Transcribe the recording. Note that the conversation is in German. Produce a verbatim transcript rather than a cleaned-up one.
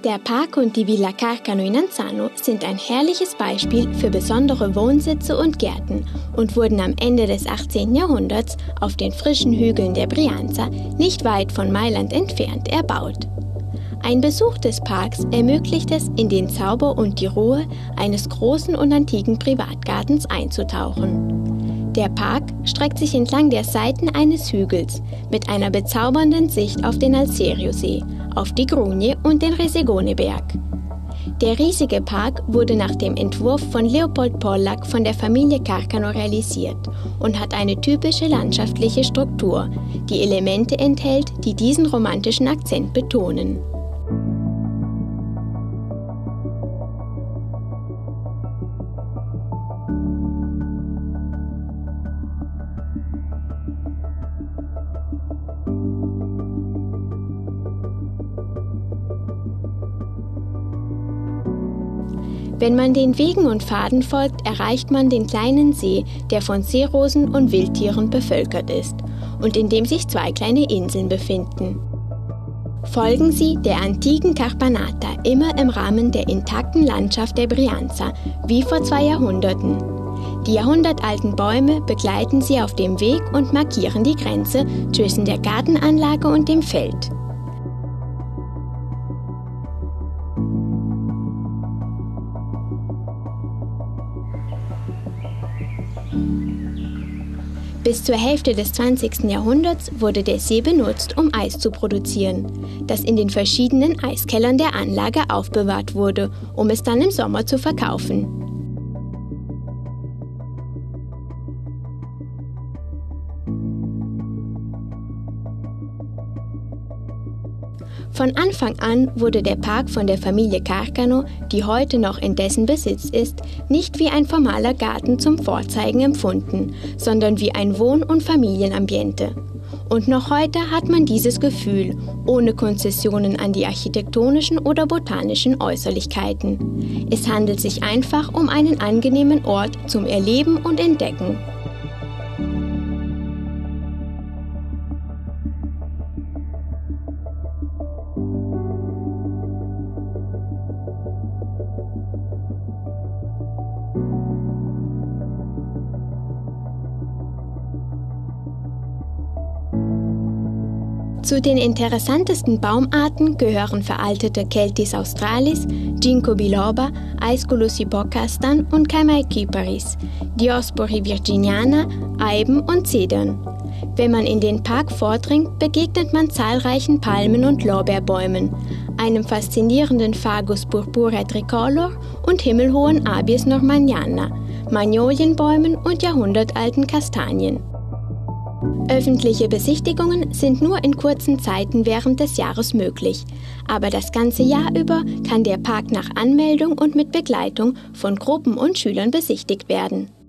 Der Park und die Villa Carcano in Anzano sind ein herrliches Beispiel für besondere Wohnsitze und Gärten und wurden am Ende des achtzehnten Jahrhunderts auf den frischen Hügeln der Brianza, nicht weit von Mailand entfernt, erbaut. Ein Besuch des Parks ermöglicht es, in den Zauber und die Ruhe eines großen und antiken Privatgartens einzutauchen. Der Park streckt sich entlang der Seiten eines Hügels mit einer bezaubernden Sicht auf den Alserio-See, auf die Grugne und den Resegone-Berg. Der riesige Park wurde nach dem Entwurf von Leopold Pollack von der Familie Carcano realisiert und hat eine typische landschaftliche Struktur, die Elemente enthält, die diesen romantischen Akzent betonen. Wenn man den Wegen und Pfaden folgt, erreicht man den kleinen See, der von Seerosen und Wildtieren bevölkert ist und in dem sich zwei kleine Inseln befinden. Folgen Sie der antiken Carpanata immer im Rahmen der intakten Landschaft der Brianza, wie vor zwei Jahrhunderten. Die jahrhundertalten Bäume begleiten Sie auf dem Weg und markieren die Grenze zwischen der Gartenanlage und dem Feld. Bis zur Hälfte des zwanzigsten Jahrhunderts wurde der See benutzt, um Eis zu produzieren, das in den verschiedenen Eiskellern der Anlage aufbewahrt wurde, um es dann im Sommer zu verkaufen. Von Anfang an wurde der Park von der Familie Carcano, die heute noch in dessen Besitz ist, nicht wie ein formaler Garten zum Vorzeigen empfunden, sondern wie ein Wohn- und Familienambiente. Und noch heute hat man dieses Gefühl, ohne Konzessionen an die architektonischen oder botanischen Äußerlichkeiten. Es handelt sich einfach um einen angenehmen Ort zum Erleben und Entdecken. Zu den interessantesten Baumarten gehören veraltete Celtis australis, Ginkgo biloba, Aesculus hippocastan und Chamaicyparis, Diospori virginiana, Eiben und Zedern. Wenn man in den Park vordringt, begegnet man zahlreichen Palmen- und Lorbeerbäumen, einem faszinierenden Fagus purpurea tricolor und himmelhohen Abies normanniana, Magnolienbäumen und jahrhundertalten Kastanien. Öffentliche Besichtigungen sind nur in kurzen Zeiten während des Jahres möglich, aber das ganze Jahr über kann der Park nach Anmeldung und mit Begleitung von Gruppen und Schülern besichtigt werden.